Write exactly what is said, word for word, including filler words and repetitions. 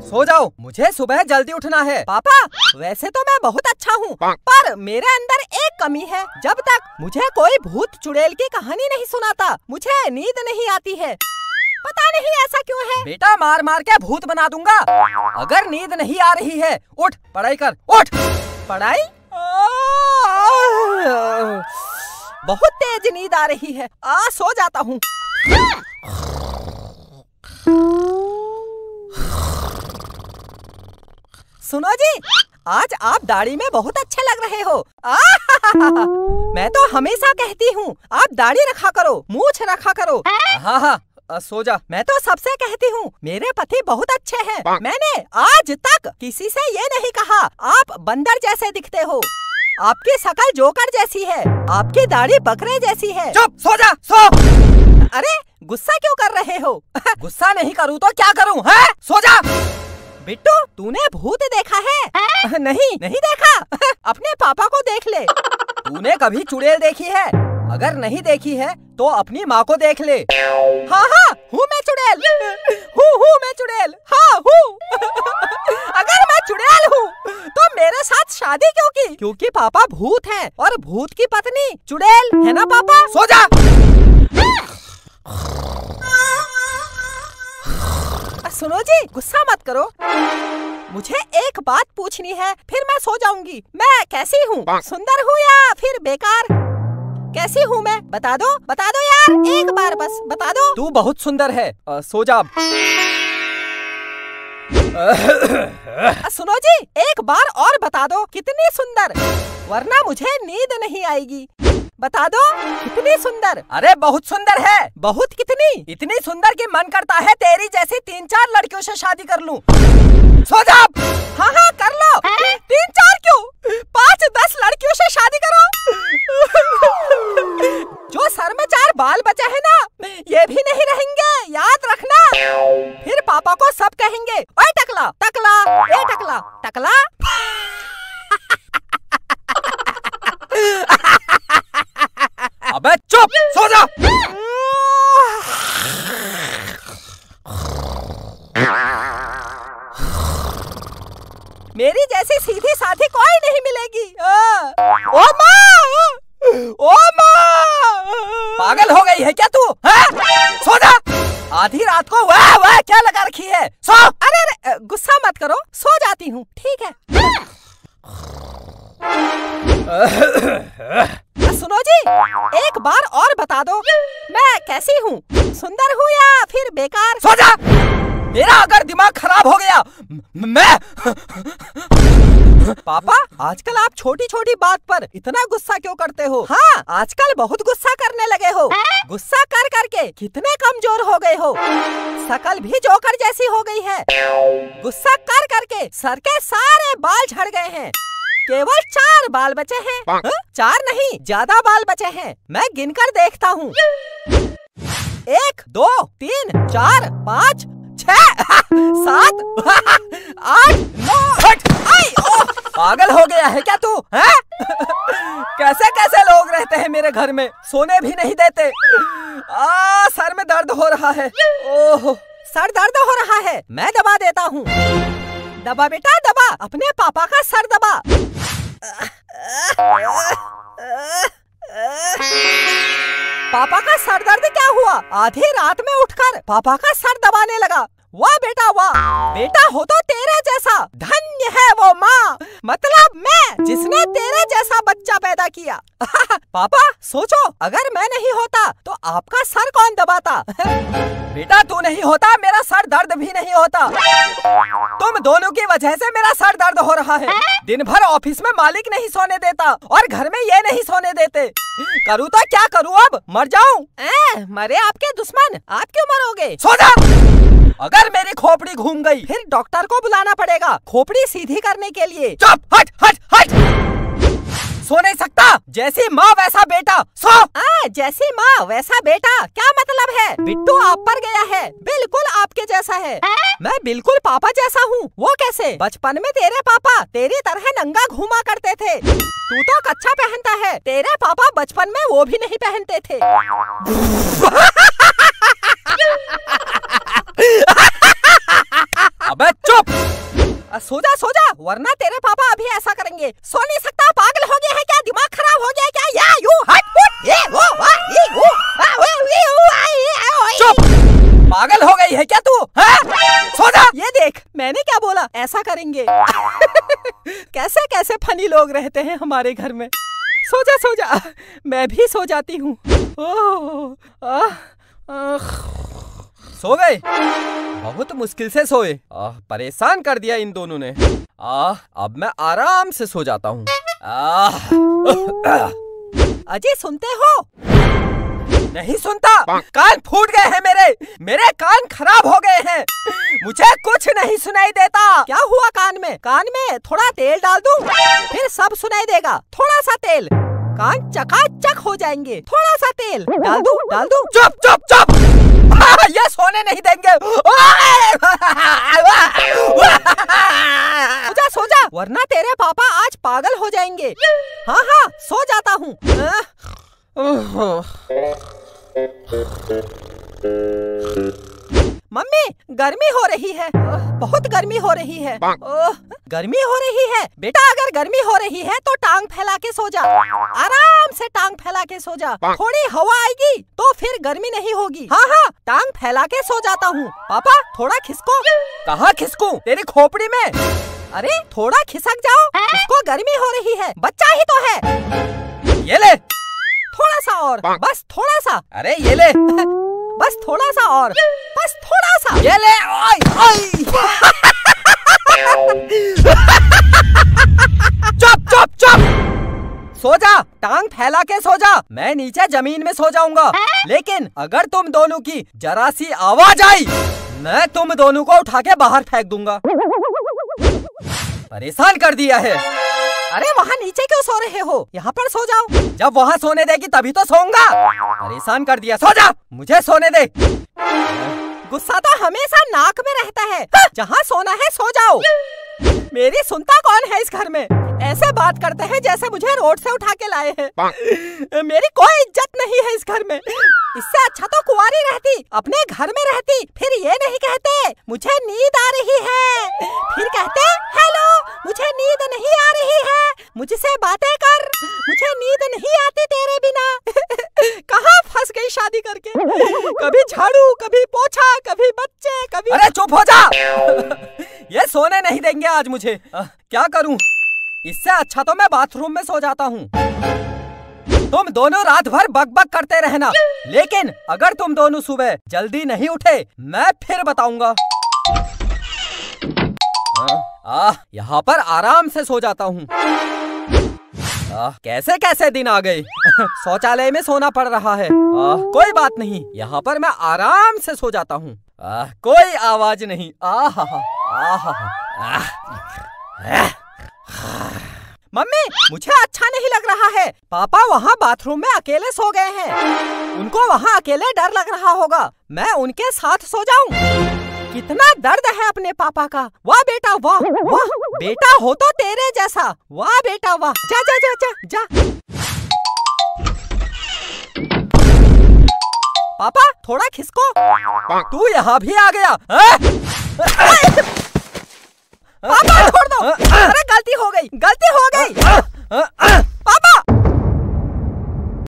सो जाओ, मुझे सुबह जल्दी उठना है। पापा वैसे तो मैं बहुत अच्छा हूँ, पर मेरे अंदर एक कमी है। जब तक मुझे कोई भूत चुड़ैल की कहानी नहीं सुनाता, मुझे नींद नहीं आती है। पता नहीं ऐसा क्यों है। बेटा मार मार के भूत बना दूंगा। अगर नींद नहीं आ रही है, उठ पढ़ाई कर, उठ। पढ़ाई? बहुत तेज नींद आ रही है। आ सो जाता हूँ। सुनो जी, आज आप दाढ़ी में बहुत अच्छे लग रहे हो। मैं तो हमेशा कहती हूँ आप दाढ़ी रखा करो, मूंछ रखा करो। हाँ हाँ सो जा। मैं तो सबसे कहती हूँ मेरे पति बहुत अच्छे हैं। मैंने आज तक किसी से ये नहीं कहा आप बंदर जैसे दिखते हो। आपकी शकल जोकर जैसी है, आपकी दाढ़ी बकरे जैसी है। चुप, सो जा, सो। अरे गुस्सा क्यों कर रहे हो? गुस्सा नहीं करूँ तो क्या करूँ? है, सो जा। बिट्टू तूने भूत देखा है? नहीं नहीं देखा। अपने पापा को देख ले। तूने कभी चुड़ैल देखी है? अगर नहीं देखी है तो अपनी माँ को देख ले। हाँ हाँ हूँ मैं चुड़ैल, हूँ हूँ मैं चुड़ैल, हाँ हूँ। अगर मैं चुड़ैल हूँ तो मेरे साथ शादी क्यों की? क्योंकि पापा भूत हैं और भूत की पत्नी चुड़ैल है ना पापा? सो जा। सुनो जी, गुस्सा मत करो। मुझे एक बात पूछनी है, फिर मैं सो जाऊंगी। मैं कैसी हूँ? सुंदर हूँ या फिर बेकार? कैसी हूँ मैं? बता दो, बता दो यार, एक बार बस बता दो। तू बहुत सुंदर है। आ, सो जा। सुनो जी, एक बार और बता दो कितनी सुंदर, वरना मुझे नींद नहीं आएगी। बता दो कितनी सुंदर? अरे बहुत सुंदर है। बहुत कितनी? इतनी सुंदर कि मन करता है तेरी जैसी तीन चार लड़कियों से शादी कर लूं। सो जा। हाँ हाँ कर लो। तीन चार क्यों, पाँच दस लड़कियों से शादी करो। जो सर में चार बाल बचे हैं ना, ये भी नहीं रहेंगे, याद रखना। फिर पापा को सब कहेंगे, ओए टकला टकला, ए टकला टकला। अबे चुप, सो जा। मेरी जैसी सीधी साधी कोई नहीं मिलेगी। ओ माँ, ओ माँ। पागल हो गई है क्या तू? है? सो जा। आधी रात को वह वह क्या लगा रखी है? सो। अरे अरे गुस्सा मत करो, सो जाती हूँ, ठीक है। सुनो जी, एक बार और बता दो मैं कैसी हूँ? सुंदर हूँ या फिर बेकार? सो जा। मेरा अगर दिमाग खराब हो गया मैं। पापा आजकल आप छोटी छोटी बात पर इतना गुस्सा क्यों करते हो? हाँ आजकल बहुत गुस्सा करने लगे हो। गुस्सा कर करके कितने कमजोर हो गए हो, शकल भी जोकर जैसी हो गई है। गुस्सा कर करके सर के सारे बाल झड़ गए हैं, केवल चार बाल बचे हैं। हा? चार नहीं ज्यादा बाल बचे हैं, मैं गिनकर देखता हूँ। एक दो तीन चार पाँच छह सात आठ नौ। पागल हो गया है क्या तू? है? कैसे कैसे लोग रहते हैं मेरे घर में, सोने भी नहीं देते। आ, सर में दर्द हो रहा है। ओह सर दर्द हो रहा है, मैं दबा देता हूँ। दबा बेटा दबा, अपने पापा का सर दबा। पापा का सर दर्द क्या हुआ? आधी रात में उठकर पापा का सर दबाने लगा। वाह बेटा वाह, बेटा हो तो तेरे जैसा। धन्य है वो माँ, मतलब मैं, जिसने तेरे जैसा बच्चा पैदा किया। पापा सोचो, अगर मैं नहीं होता तो आपका सर कौन दबाता? बेटा तू नहीं होता मेरा सर दर्द भी नहीं होता। तुम दोनों की वजह से मेरा सर दर्द हो रहा है। दिन भर ऑफिस में मालिक नहीं सोने देता और घर में ये नहीं सोने देते। करूँ तो क्या करूँ अब? मर जाऊँ? मरे आपके दुश्मन, आप क्यों मरोगे? सो जा। अगर मेरी खोपड़ी घूम गई फिर डॉक्टर को बुलाना पड़ेगा खोपड़ी सीधी करने के लिए। चुप, हट हट हट। सो नहीं सकता? जैसी माँ वैसा बेटा, सो। आ, जैसी माँ वैसा बेटा क्या मतलब है? बिट्टू आप पर गया है, बिल्कुल आपके जैसा है। मैं बिल्कुल पापा जैसा हूँ। वो कैसे? बचपन में तेरे पापा तेरी तरह नंगा घूमा करते थे। तू तो कच्छा पहनता है, तेरे पापा बचपन में वो भी नहीं पहनते थे। अबे चुप। सो जा सो जा, वरना तेरे पापा अभी ऐसा करेंगे। सो नहीं सकता, पागल हो गया है क्या? दिमाग खराब हो गया है क्या? या यू हट फुट ये वो वा ये वो आ वो ये वो आ ये। चुप, पागल हो गई है क्या तू? हाँ? सो जा। ये देख, मैंने क्या बोला, ऐसा करेंगे। कैसे कैसे फनी लोग रहते हैं हमारे घर में। सो जा सो जा, मैं भी सो जाती हूँ। सो गए? बहुत मुश्किल से सोए। आह, परेशान कर दिया इन दोनों ने। आह, अब मैं आराम से सो जाता हूँ। अजय सुनते हो? नहीं सुनता, कान फूट गए हैं मेरे मेरे कान खराब हो गए हैं, मुझे कुछ नहीं सुनाई देता। क्या हुआ कान में? कान में थोड़ा तेल डाल दूं, फिर सब सुनाई देगा। थोड़ा सा तेल, कान चकाचक हो जाएंगे। थोड़ा सा तेल डाल दूं, डाल दूं। चुप चुप चुप, ये सोने नहीं देंगे। सो जा सो जा, वरना तेरे पापा आज पागल हो जाएंगे। हाँ हाँ, सो जाता हूँ। मम्मी, गर्मी हो रही है, बहुत गर्मी हो रही है। ओह, गर्मी हो रही है। बेटा, अगर गर्मी हो रही है तो टांग फैला के सो जा, आराम से टांग फैला के सो जा। थोड़ी हवा आएगी तो फिर गर्मी नहीं होगी। हाँ हाँ, टांग फैला के सो जाता हूँ। पापा, थोड़ा खिसको। कहाँ खिसकूं? तेरी खोपड़ी में। अरे थोड़ा खिसक जाओ, इसको गर्मी हो रही है, बच्चा ही तो है। ये ले। थोड़ा सा और, बस थोड़ा सा। अरे ये ले। बस थोड़ा सा और, बस थोड़ा सा। ये ले। ओए ओए। चुप चुप चुप, सो जा, टांग फैला के सो जा। मैं नीचे जमीन में सो जाऊंगा, लेकिन अगर तुम दोनों की जरा सी आवाज आई, मैं तुम दोनों को उठा के बाहर फेंक दूंगा। परेशान कर दिया है। अरे वहाँ नीचे क्यों सो रहे हो? यहाँ पर सो जाओ। जब वहाँ सोने देगी तभी तो सोऊंगा। परेशान कर दिया, सो जा, मुझे सोने दे। गुस्सा तो हमेशा नाक में रहता है। जहाँ सोना है सो जाओ। मेरी सुनता कौन है इस घर में? ऐसे बात करते हैं जैसे मुझे रोड से उठा के लाए हैं। मेरी कोई इज्जत नहीं है इस घर में। इससे अच्छा तो कुंवारी रहती, अपने घर में रहती। फिर ये नहीं कहते मुझे नींद आ रही है, फिर कहते हेलो मुझे नींद नहीं आ रही है, मुझसे बातें कर, मुझे नींद नहीं आती तेरे बिना। कहाँ फंस गई शादी करके? कभी झाड़ू, कभी पोछा, कभी बच्चे, कभी। अरे चुप हो जा। ये सोने नहीं देंगे आज मुझे। आ, क्या करूं? इससे अच्छा तो मैं बाथरूम में सो जाता हूँ। तुम दोनों रात भर बक बक करते रहना, लेकिन अगर तुम दोनों सुबह जल्दी नहीं उठे, मैं फिर बताऊंगा। आ, यहाँ पर आराम से सो जाता हूँ। कैसे कैसे दिन आ गए। शौचालय में सोना पड़ रहा है। आ, कोई बात नहीं, यहाँ पर मैं आराम से सो जाता हूँ। कोई आवाज नहीं। आहा आहा आहा। मम्मी, मुझे अच्छा नहीं लग रहा है। पापा वहाँ बाथरूम में अकेले सो गए हैं, उनको वहाँ अकेले डर लग रहा होगा। मैं उनके साथ सो जाऊं? कितना दर्द है अपने पापा का। वाह बेटा वाह, वाह बेटा हो तो तेरे जैसा। वाह बेटा वाह। जा जा जा जा जा। पापा थोड़ा खिसको। तू यहाँ भी आ गया? पापा छोड़ दो। अरे गलती हो गई, गलती हो गई।